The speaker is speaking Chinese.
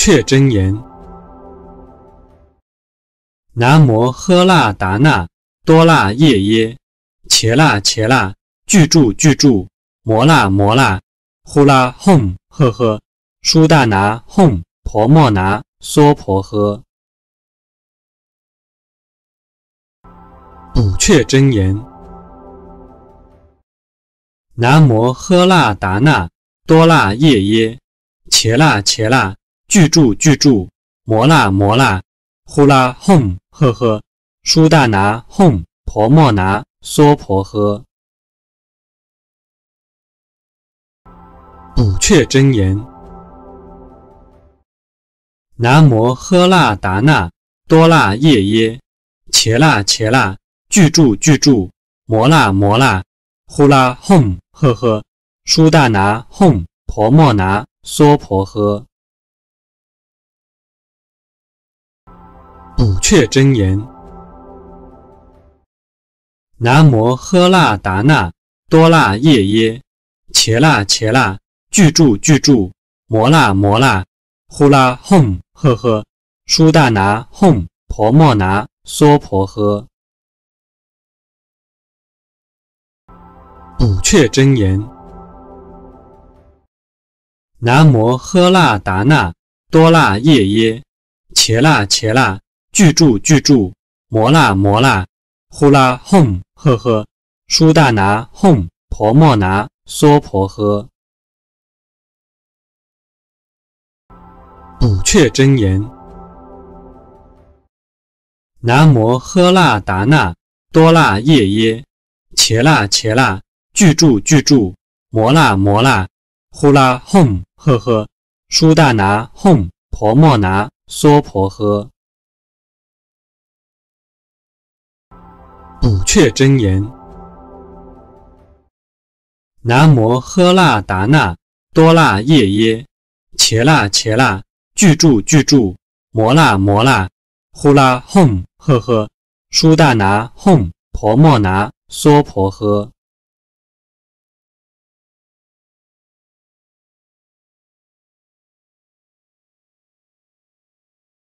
阙真言：南摩诃那达那多那夜耶，伽那伽那，具住具住，摩那摩那，呼啦吽呵呵，舒大拿吽，婆摩拿娑婆诃。补阙真言：南摩诃那达那多那夜耶，伽那伽那，具住具住，摩那摩那，呼啦吽呵呵，舒大拿吽，婆摩拿娑婆诃。补阙真言：南摩诃那达那多那夜耶，伽那伽那，具住具住，摩那摩那，呼啦吽呵呵，舒大拿吽，婆摩拿娑婆诃。补阙真言：南摩诃那达那多那夜耶，伽那伽那，具住具住，摩那摩那，呼啦吽呵呵，舒大拿吽，婆摩拿娑婆诃。补阙真言：南摩诃那达那多那夜耶，伽那伽那，具住具住，摩那摩那，呼啦吽呵呵，舒大拿吽，婆摩拿娑婆诃。补阙真言：南摩诃那达那多那夜耶，伽那伽那，具住具住，摩那摩那，呼啦吽呵呵，舒大拿吽，婆摩拿娑婆诃。补阙真言：南摩诃那达那多那夜耶，伽那伽那，具住具住，摩那摩那，呼啦吽呵呵，舒大拿吽，婆摩拿娑婆诃。